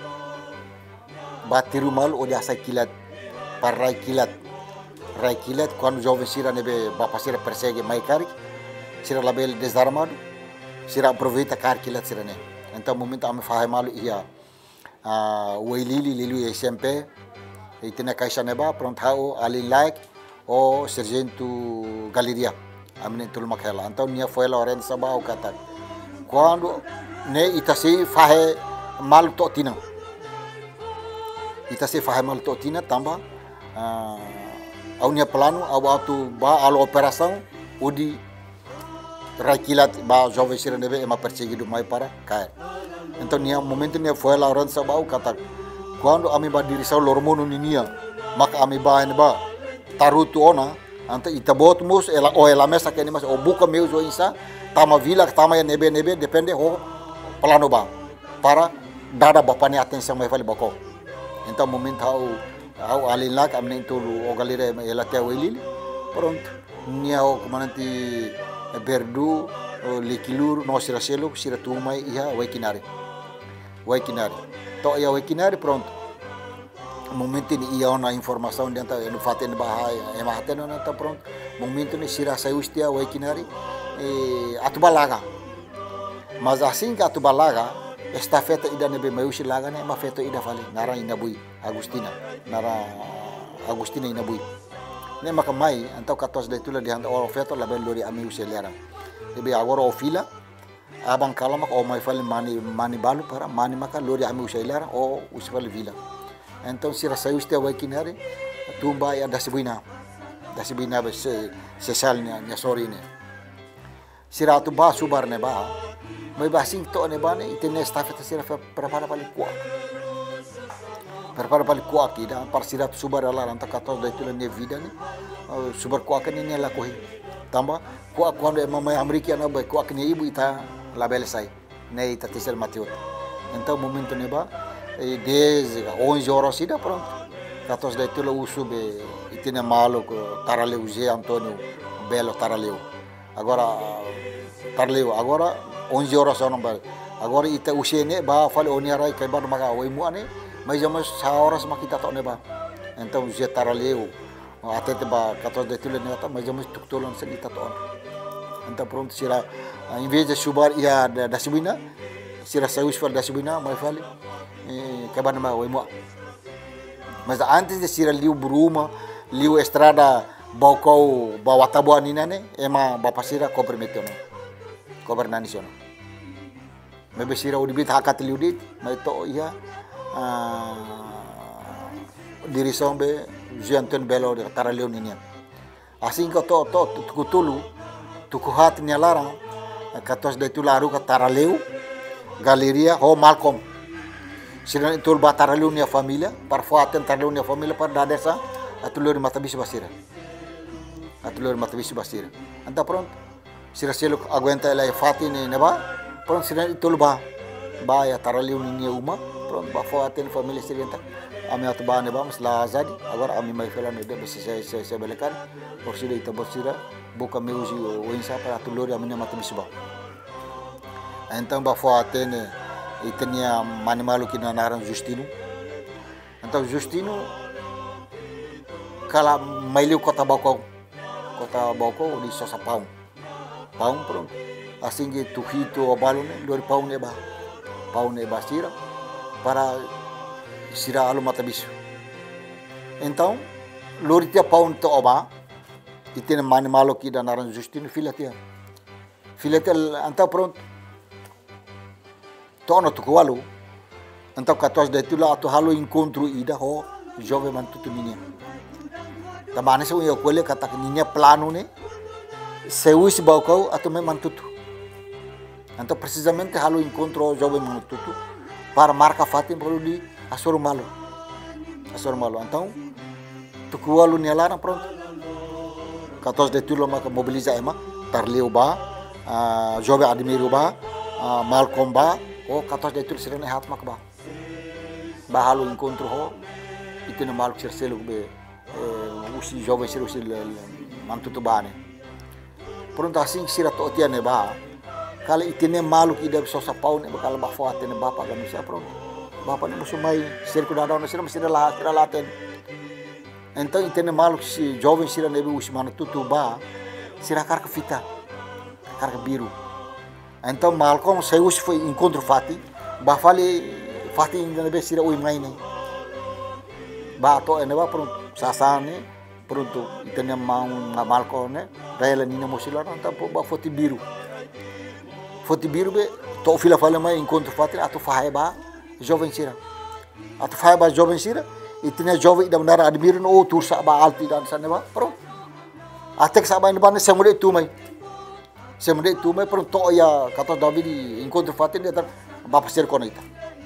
batiru mal odia sa kilat parai kilat rai kilat quando jovem sira nebe bapa sira persegue mai cari sira label desarmado sira aproveita car kilat sira ne então momento ame fahe malu ia wailili lilu SMP itina kaisa neba pronto hao alin like o sargento galeria amne tulma khela então nia foi la oren sabau kata quando ne itasi fahe mal totina itasi fahe mal totina tamba au nia plano au atu ba alo operação udi rakilat ba jovem sira nebe ema perseguido mai para cair então nia momento nia foi la oren sabau kata quando ami ba diri sau lormono ninia maka ami ba ne ba tarutu ona anta itabot mus ela mesa que mas o buka meu jo insa tama vila tama ya nebe depende ho plano ba para dada bapane atenção mai vale bako então momento au alilak amne tulu o galera ela te welil pronto nia o comandante berdu likilur no sira selo sira tumai ia waikinari to ia waikinari pronto momento ni ia ona informação dentro no faten bahaya ematen ona tá pronto momento ni sira saiu estia waikinari atubalaga mas assim que atubalaga esta feta ida nebe maiusi laga ne ma feta ida fali nara ina bui Agustina nara Agustina inabui. Ne maka mai antau 14 da itula dihantar o feto la bel lori ami uselera. Ebe agora o fila abang kalamak o mai fale mani balu para mani maka lori ami uselera o usfale vila. Então se rasa ustia vai kinare tumba ya dasibina be se salnya nya sorine. Sira tu ba subar ne ba mai basing to ne ba ne itene stafeta sira prepara pali kuak ida par sira tu subar ala anta 14 da itula ne vida ne subar kuak ne la kohi tamba kuak quando é mamãe americana ba kuak ne ibu ita la belesai ne ita tisel mateo. Então momento ne ba 10 11 horas ida pronto 14 da itula usube itene malo taraleu Zé Antônio Belo taraleu agora tarleu agora 11 horas só não vai agora ita usene ba fale oniarai kai ba maga oi muane mas já mas horas makita to ne ba então Zé taraleu até ba 14 de tule ne mas já mas tuktolon se ita to então pronto sira em vez de subar ia da subina sira saus fal da subina mai fale kai ba ma oi mu mas antes de sira liu bruma liu estrada baucau bawatabuan nina ne ema bapasira comprometeu governani sono me besira udibit hakat liudit mai to ia direção be Zé Antônio Belo de taraleu nina assim que to tukutulu tukuhat nyalara 14 de tularu ka taraleu galeria ho Malcolm sira tul ba taraleu nia família parfoaten taraleu nia família par da desa atulur matabisu basira anta pronto sira selo aguenta ela fati ne ba pronto sira itul ba ya taraliu ni uma pronto ba faten família sira ami atu ba ne ba mas lazadi agora ami mai fela ne de se belekan por sira ita basira boca meusi o insa para atulur ami ne matabisu ba então ba faten itenia manimalu kina naran Justino então Justino kala mailiu kota Baucau di sosa paung pronto assim que tuhito o balone lori paung ne ba sira para sira alu matabisu então lori tia paung to oba itene mani malo ki danaran Justino filatia anta pronto tono tukualu anta 14 de tula atu halu encontro ida ho jovem mantutu minia tamane se eu colhe kata ninya plano ne sewis Baucau atau memang tutu então precisamente halo encontro jovem mantutu para marca fatim perlu di asor malo então tukualu nialara pronto 14 de tulo maka mobiliza ema tarleu ba jovem admiro ba Malcolm ba 14 de tulo sirene hat mak ba halo encontro ho itene maluk sirselu be usi jovem sira usi mantutu bane pronto assim sira to tiane ba kala itine maluk ida sosa pau ne bakal ba foate ne bapa ga misa pronto bapa ne musu mai sir ku dada sira sira laten então itine maluk si jovem sira ne usi mantutu ba sira karka fita karka biru então Malcolm sai usi foi encontro fati ba fale fati ne be sira ui mai ne ba to ne ba pronto sasane pronto itene Malcolm ne rela nina mosila anta ba foti biru be to fila fala mai encontro fati atu faiba jovem sira itene jovem da benar admiro no tur sa ba alti dan sana ba pronto atek sa ba ne ban semule tu mai pronto ya kata David encontro fati dia ba pasir konaita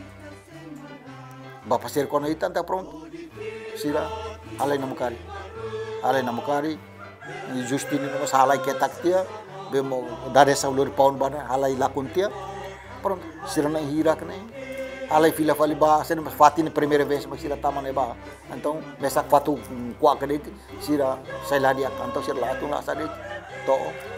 anta pronto sira alai namukari Justino mas halai ketak tia bemo dare sa ulur paun bana halai lakun tia pronto sira na hira kene alai fila fali ba sen mas fati ni primeira vez mas sira tamane ba então mesak fatu kwa kede sira sai ladia então sira la tu la sade to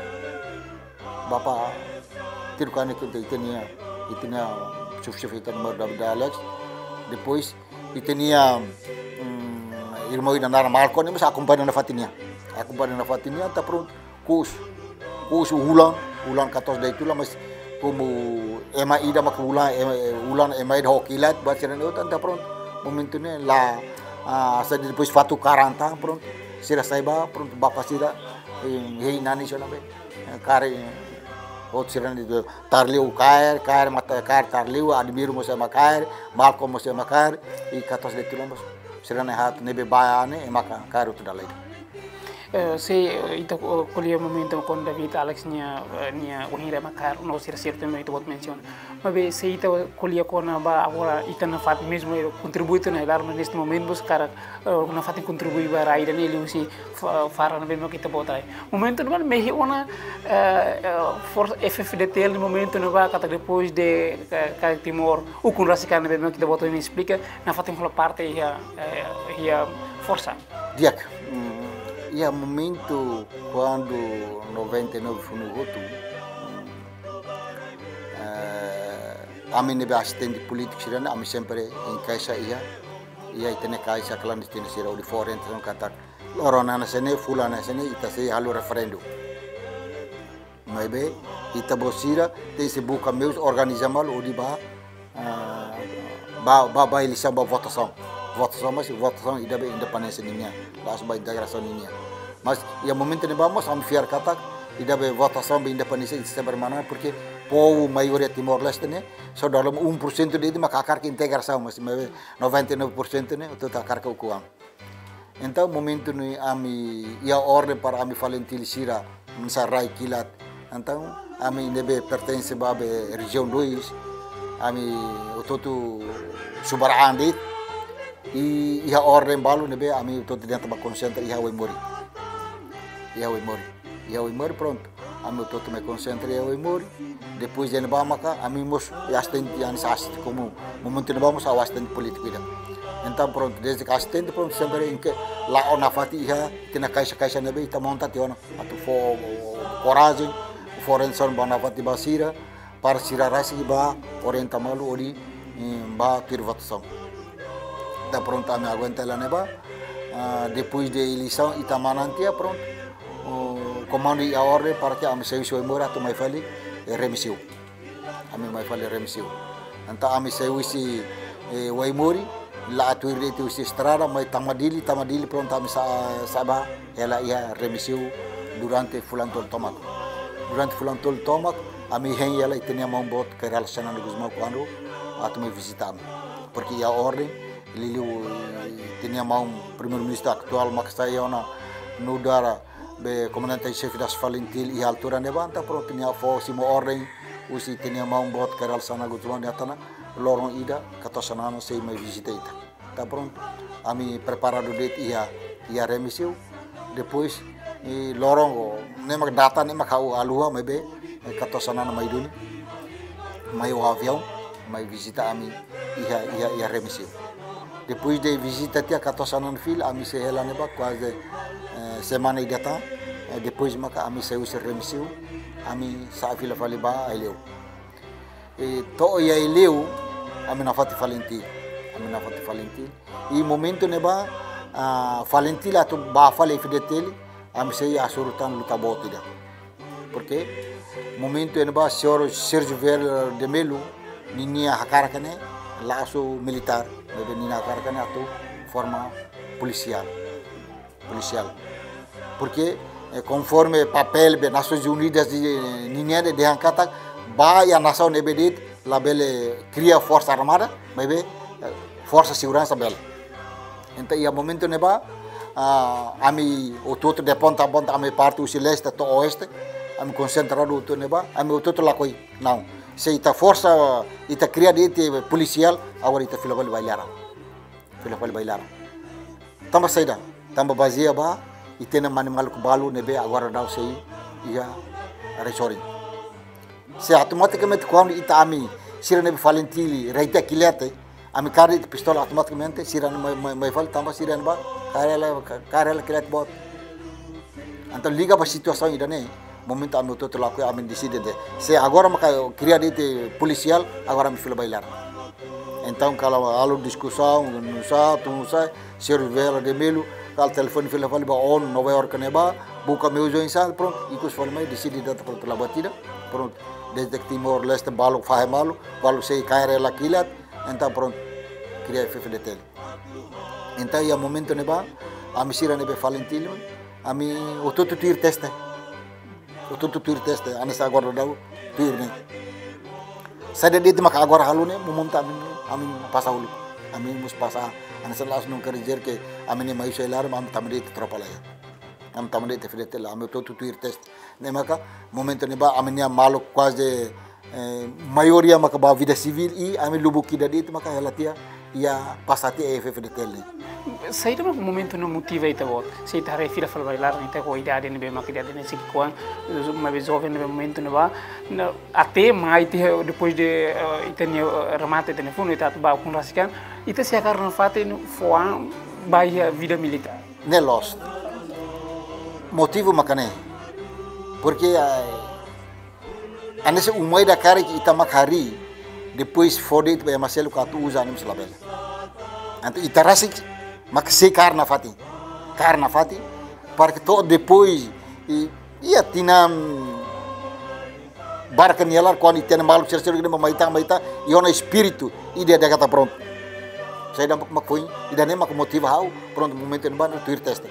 bapa tirukane ke itenia chuf itan da Alex depois itenia irmão ida nara Malcolm ni mas acompanha na fatinia tá pronto kus ulan 14 day tula mas como ema ida mak ulan ema ida hokilat baciran itu tá pronto momento ne la depois fatu karantang pronto sira saiba pronto bapa sira hei nani sona be kare outro sira ni tarliu cair mata cair tarliu admiru mo sama cair malco mo sama cair e 14 de tulombos sira ne hat nebe baane e maka cair tu dalai se ita colhia momento quando David Alex nia unira makar no ser certo me tu menciona mas se ita colhia com ba agora ita na fat mesmo contribui na dar neste momento buscar na fat contribui para ir nele usi fara na mesmo que ta botai momento não me ona for FFDT no momento não vai até depois de Timor o com rasicar na mesmo que ta botai me explica na fat uma parte ia força diak e a momento quando 99 foi no voto, a mim nebe assistente político sirana, a mim sempre em caixa ia itene caixa clandestina sira de fora então kata lorona sene fulana sene ita sei halu referendum. Mas be ita bosira te se buka meus organizamal o di ba elisa ba votação mas votação ida be independência ninya las ba integração ninya mas e momento ne vamos am fiar kata ida be votação be independência isso bermana porque povo maioria Timor Leste né só dalam 1% de maka akar que integração mas 99% né tu akar que ukuam então momento ni ami ia ordem para ami Valentil Sira mensarai kilat então ami nebe pertence ba be região 2 ami ototu Subarandit e ia ordem balu nebe ami todo dentro ba concentra ia mori pronto ami todo me concentra ia mori depois de neba maka ami mos assistente an sast como momento neba mos assistente político ida então pronto desde que assistente pronto sempre em que lá ona fati ia tina caixa nebe ita monta tiona atu fo coragem forenson bona fati basira para sira rasi ba orienta malu ori ba tirvação da pronto a me aguenta lá neba depois de eleição itamanantia pronto o comando ia ordem para que a me saiu soi mora tu mai fali remisiu a me mai fali remisiu então a me saiu esse waimori lá tu irete esse estrada mai tamadili pronto a me saba ela ia remisiu durante fulantol tomak a me hen ela tinha mão bot que relacionando com os quando a tu me visitar porque ia ordem Liliu tinha mão primeiro-ministro atual Maksayona no dara be comandante-chefe das Valentil e altura levanta pronto tinha fosse uma ordem usi tinha mão bot keral sana gutwan yatana lorong ida katosanana sei mai visita ita tá pronto ami preparado det ia remisiu depois e lorong nema data nema kau alua mai be katosanana mai duni mai o avião mai visita ami ia remisiu depois de visita tia katosanan fil ami se hela neba quase semana idata depois maka ami se usa remisiu ami sa fila faliba eleu e to ia eleu ami na fati Valentil e momento neba Valentil atu ba fale fidetel ami se asurutan luta botida porque momento neba senhor Sérgio Vieira de Melo ninia hakarakane laço militar bebe nina karkane atu forma policial porque conforme papel be Nações Unidas de ninia de angkata ba ya nação nebedit labele cria força armada bebe força segurança bela então ia momento neba ami o todo de ponta a ponta ami parte o leste to oeste ami concentrado o neba ami o todo lakoi não se ita força ita cria de policial agora ita fila bailar tamba saida tamba bazia ba itena manimal balu nebe agora dau sei ia resori se automaticamente quando ita ami sira nebe Valentil reita kilete ami carre de pistola automaticamente sira mai fal tamba sira ba carela kilete bot então liga para situação ida né momento ami toto laku ami decide de se agora maka cria de policial agora me fila bailar então kalau alu discussão não sai Sérgio de Melo kalau telefone fila ba on Nova York neba buka meu joinsa pronto ikus fala mai decide data pronto la batida pronto desde Timor Leste balu fahemalu balu sei cair la kilat então pronto cria FFDT Então ia momento neba, ami sira nebe Valentino, ami otutu tuir teste, anessa agora dau tuir ne. Saya dia maka agora halune mumunta ami pasa hulu, ami mus pasa, anessa langsung kerja ke ami ne mai selar, ami tamde tropa lah ya. Am tamde te fidete la, ami otutu tuir teste. Ne maka momento neba ami ne malu quase maioria maka ba vida civil e ami lubuki dadi itu maka helatia ia pasati EFF de tele. Saya itu momento no motiva itu bot. Saya tahu fila fila bailar nih teh koi ada nih bema kita ada nih sih kuang, mas jovem nih momento nih ba, até mais depois de itu nih remate telefone itu ba kun rasikan, itu sih karena fate no foan bahia vida militar. Ne lost. Motivo makane, porque anesse umai da cara que ita makari depois fode itu bem Marcelo katu usa nih selabel. Anto itarasi mak se karna fati, porque todo depois ia tinam barca nielar quando itena malu cercero que maita e ona espírito e dia kata pronto. Saya dah mak foi e dah nem mak motiva hau pronto momento em bando tuir teste.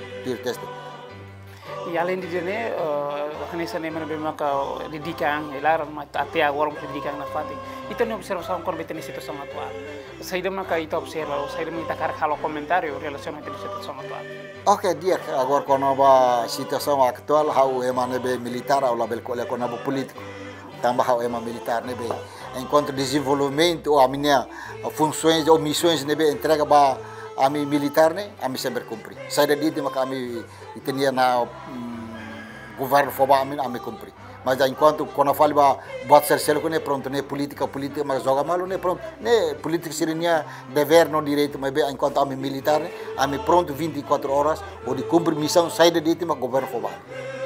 E além disso, né, nessa nem bem maka didikan, elar até agora didikan na fati. Itu nih observação quando betene situação atual. Saya maka itu observa, saya minta kalau comentário relacionado com situação atual. Oke, dia agora quando a situação atual hau emane be militar ou label kole quando abo político. Tambah hau emane militar nebe. Enquanto desenvolvimento ou a minha funções ou missões nebe entrega ba ami militar ne, ami sempre cumpri. Saya dia maka ami itenia na governo foba ami cumpri. Mas enquanto quando falo ba buat ser ne pronto ne política mas joga malo ne pronto ne política seria dever no direito mas be enquanto ami militar ne ami pronto 24 horas ou de cumprir missão sai dia maka governo foba.